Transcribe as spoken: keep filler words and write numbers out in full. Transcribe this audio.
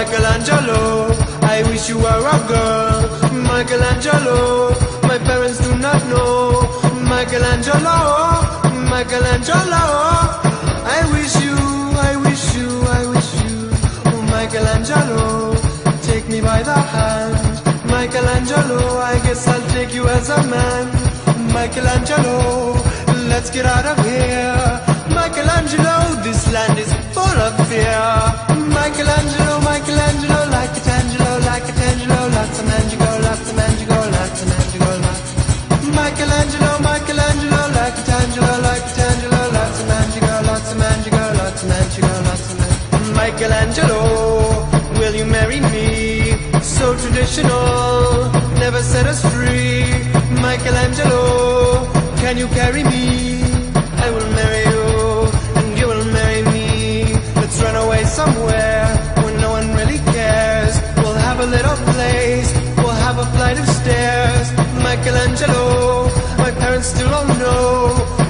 Michelangelo, I wish you were a girl. Michelangelo, my parents do not know. Michelangelo, Michelangelo, I wish you, I wish you, I wish you. Oh, Michelangelo, take me by the hand. Michelangelo, I guess I'll take you as a man. Michelangelo, let's get out of here. Michelangelo, this land is full of fear. Michelangelo, Michelangelo, like a Tangelo, like a Tangelo, lots of Mangigo, lots of Mangigo, lots of Mangigo, lots. Michelangelo, Michelangelo, like a Tangelo, like a Tangelo, lots of Mangigo, lots of Mangigo, lots of Mangigo, lots of Mangigo. Michelangelo, will you marry me? So traditional, never set us free. Michelangelo, can you carry me? I will marry you, and you will marry me. Let's run away somewhere where no one really cares. We'll have a little place, we'll have a flight of stairs. Michelangelo, my parents still don't know.